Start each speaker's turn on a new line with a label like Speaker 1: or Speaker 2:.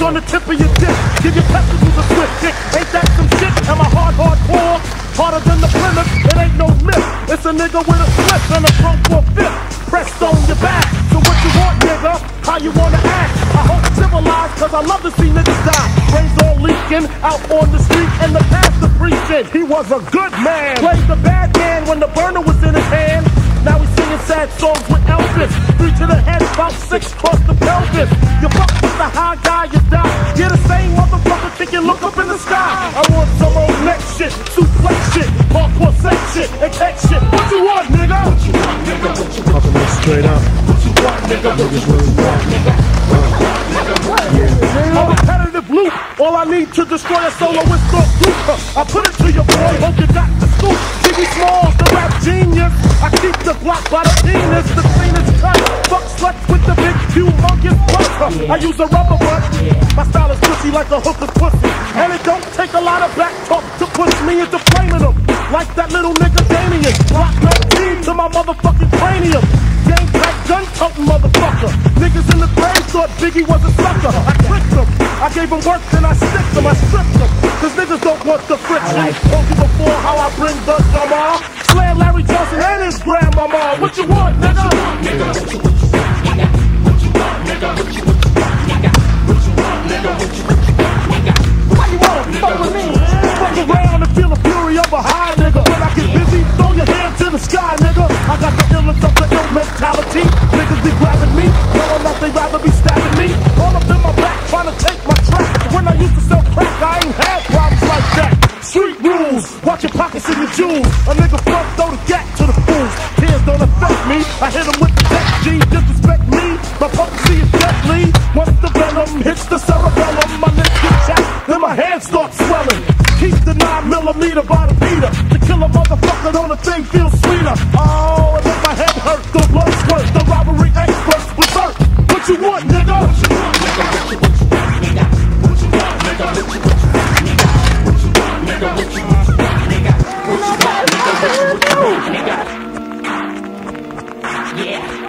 Speaker 1: on the tip of your dick. Give your testicles a swift kick. Ain't that some shit? Am I hardcore? Harder than the Plymouth, it ain't no myth. It's a nigga with a slip and a front for a fifth. Pressed on your back. So what you want, nigga? How you wanna act? I hope civilized, cause I love to see niggas die. Brains all leaking, out on the street, and the pastor preaching. He was a good man. Played the bad man when the burner was in his hand. Now he's singing sad songs with Elvis. 3 to the head, about 6 cross the pelvis. You fuck with the high guy, you die. You're the same motherfucker thinking, look up in the sky. I want some old neck shit, suplex shit, hardcore sex shit, and tech shit. What you want, nigga? What you want, nigga? What you want, nigga? Straight up. What you want, nigga? What you want, nigga? A repetitive loop. All I need to destroy a solo is thought group. I put it to your boy, hope you got the scoop. Biggie Smalls, the rap genius. I keep the block by the penis, the cleanest cut. Fuck sluts with the big humongous butt. I use a rubber butt. My style is pussy like a hooker's pussy. And it don't take a lot of back talk to push me into flaming them. Like that little nigga Damien. Block 19 to my motherfucking cranium. Gang type gun toting motherfucker. Niggas in the grave thought Biggie was a sucker. I tricked them. I gave them work, then I sticked them. I stripped them. Cause niggas don't want the friction. Told you before how I bring the drama. Slam Larry Johnson and his grandmama. What you want, nigga? What you want, nigga? What you want, nigga? What you want, nigga? What you want, nigga? What you want, nigga? What you want, nigga? Why you wanna fuck with me? Fuck around and feel the fury of a high nigga. When I get busy, throw your hands to the sky, nigga. I got the illness of the ill mentality. Niggas be grabbing me, knowing that they rather be stabbing me. All up in my back, trying to take my track. When I used to sell crack, I ain't had problems like that. Street rules, watch your pockets and your jewels. A nigga front throw the gat to the fools. Tears don't affect me, I hit him with the tech G. Disrespect me, my potency is deadly. Once the venom hits the cerebellum, my lips get chapped, then my hands start swelling. Keep the 9mm by the beater. To kill a motherfucker, don't a thing feel sweeter. Oh, it make my head hurt, the blood squirt. The robbery experts berserk. What you want, nigga? What you want, nigga? What you want, nigga? What you want, nigga? What you want, nigga? What you want, nigga? What you want, nigga? What you want, nigga? What you want, nigga? Yeah.